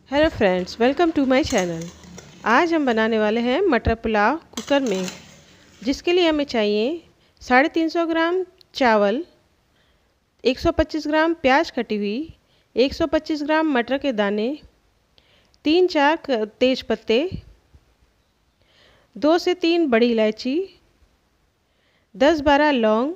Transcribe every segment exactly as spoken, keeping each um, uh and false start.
Hello friends, welcome to my channel. आज हम बनाने वाले हैं मटर पुलाव कुकर में, जिसके लिए हमें चाहिए साढ़े तीन सौ ग्राम चावल, एक सौ पच्चीस ग्राम प्याज कटी हुई, एक सौ पच्चीस ग्राम मटर के दाने, तीन चार तेज पत्ते, दो से तीन बड़ी इलायची, दस बारह लौंग,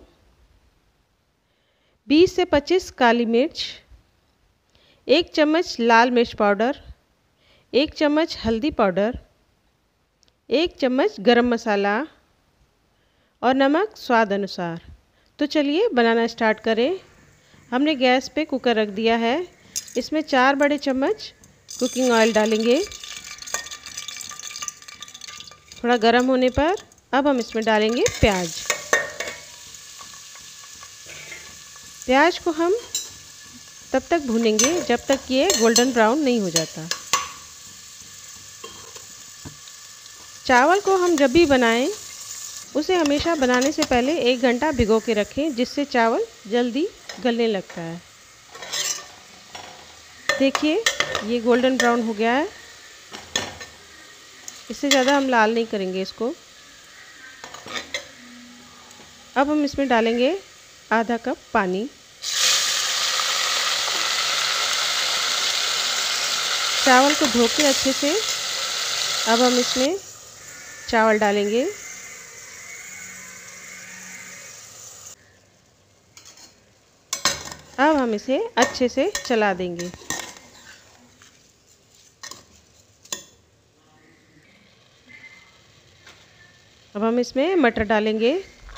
बीस से पच्चीस काली मिर्च, एक चम्मच लाल मिर्च पाउडर, एक चम्मच हल्दी पाउडर, एक चम्मच गरम मसाला और नमक स्वाद अनुसार। तो चलिए बनाना स्टार्ट करें। हमने गैस पे कुकर रख दिया है। इसमें चार बड़े चम्मच कुकिंग ऑयल डालेंगे। थोड़ा गर्म होने पर अब हम इसमें डालेंगे प्याज। प्याज को हम तब तक भूनेंगे जब तक ये गोल्डन ब्राउन नहीं हो जाता। चावल को हम जब भी बनाएं उसे हमेशा बनाने से पहले एक घंटा भिगो के रखें, जिससे चावल जल्दी गलने लगता है। देखिए ये गोल्डन ब्राउन हो गया है। इससे ज़्यादा हम लाल नहीं करेंगे इसको। अब हम इसमें डालेंगे आधा कप पानी। चावल को धो के अच्छे से अब हम इसमें चावल डालेंगे। अब हम इसे अच्छे से चला देंगे। अब हम इसमें मटर डालेंगे।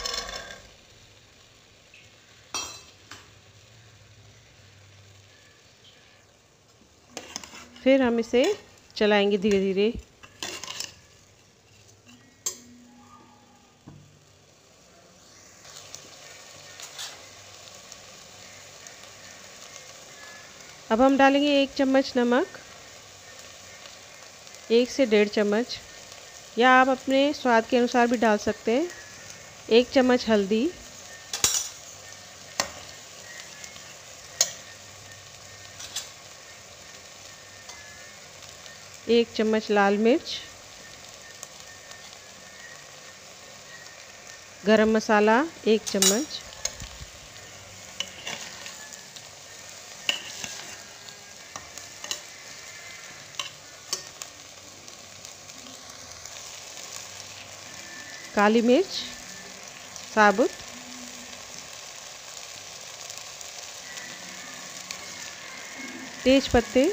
फिर हम इसे चलाएंगे धीरे धीरे। अब हम डालेंगे एक चम्मच नमक, एक से डेढ़ चम्मच, या आप अपने स्वाद के अनुसार भी डाल सकते हैं। एक चम्मच हल्दी, एक चम्मच लाल मिर्च, गरम मसाला एक चम्मच, काली मिर्च साबुत, तेज पत्ते,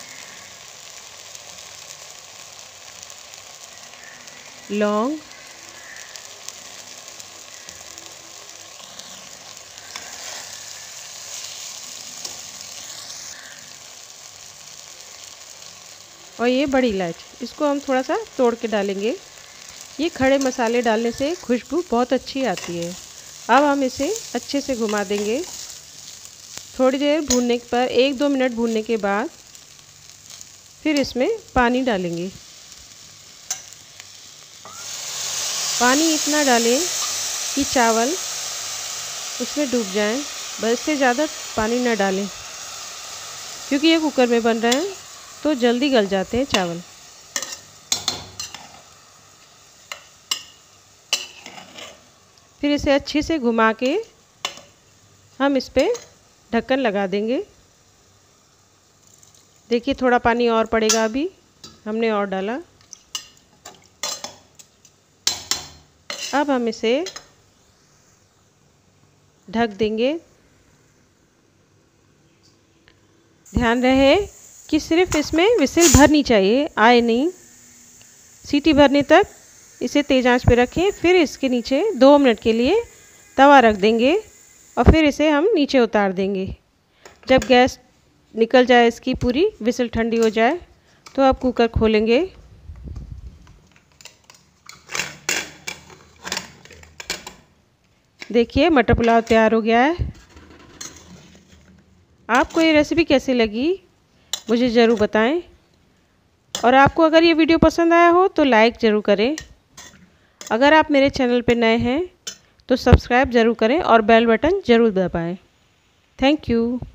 लौंग, और ये बड़ी इलायची, इसको हम थोड़ा सा तोड़ के डालेंगे। ये खड़े मसाले डालने से खुशबू बहुत अच्छी आती है। अब हम इसे अच्छे से घुमा देंगे। थोड़ी देर भूनने पर, एक दो मिनट भूनने के बाद फिर इसमें पानी डालेंगे। पानी इतना डालें कि चावल उसमें डूब जाएं, बस इससे ज़्यादा पानी न डालें, क्योंकि ये कुकर में बन रहे हैं तो जल्दी गल जाते हैं चावल। फिर इसे अच्छे से घुमा के हम इस पर ढक्कन लगा देंगे। देखिए थोड़ा पानी और पड़ेगा, अभी हमने और डाला। अब हम इसे ढक देंगे। ध्यान रहे कि सिर्फ इसमें विसिल भरनी चाहिए, आए नहीं। सीटी भरने तक इसे तेज़ आंच पे रखें। फिर इसके नीचे दो मिनट के लिए तवा रख देंगे और फिर इसे हम नीचे उतार देंगे। जब गैस निकल जाए, इसकी पूरी विसिल ठंडी हो जाए, तो अब कुकर खोलेंगे। देखिए मटर पुलाव तैयार हो गया है। आपको ये रेसिपी कैसी लगी मुझे ज़रूर बताएं, और आपको अगर ये वीडियो पसंद आया हो तो लाइक ज़रूर करें। अगर आप मेरे चैनल पर नए हैं तो सब्सक्राइब ज़रूर करें और बेल बटन ज़रूर दबाएं। Thank you.